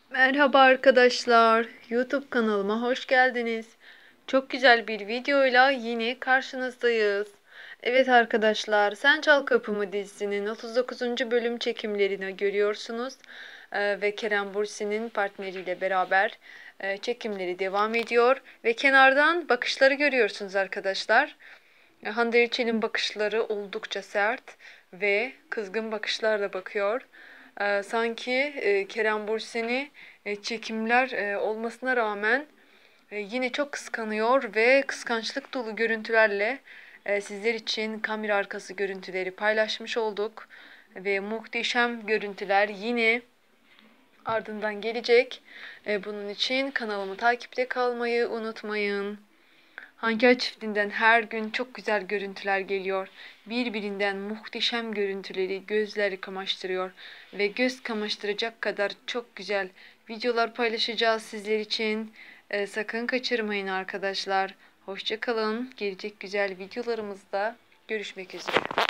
Merhaba arkadaşlar. YouTube kanalıma hoş geldiniz. Çok güzel bir videoyla yine karşınızdayız. Evet arkadaşlar, Sen Çal Kapımı dizisinin 39. bölüm çekimlerini görüyorsunuz. Ve Kerem Bürsin'in partneriyle beraber çekimleri devam ediyor. Ve kenardan bakışları görüyorsunuz arkadaşlar. Hande Erçel'in bakışları oldukça sert ve kızgın bakışlarla bakıyor. Sanki Kerem Bürsin'i çekimler olmasına rağmen yine çok kıskanıyor ve kıskançlık dolu görüntülerle sizler için kamera arkası görüntüleri paylaşmış olduk. Ve muhteşem görüntüler yine ardından gelecek. Bunun için kanalımı takipte kalmayı unutmayın. Hanker çiftinden her gün çok güzel görüntüler geliyor. Birbirinden muhteşem görüntüleri gözleri kamaştırıyor ve göz kamaştıracak kadar çok güzel videolar paylaşacağız sizler için. Sakın kaçırmayın arkadaşlar. Hoşça kalın. Gelecek güzel videolarımızda görüşmek üzere.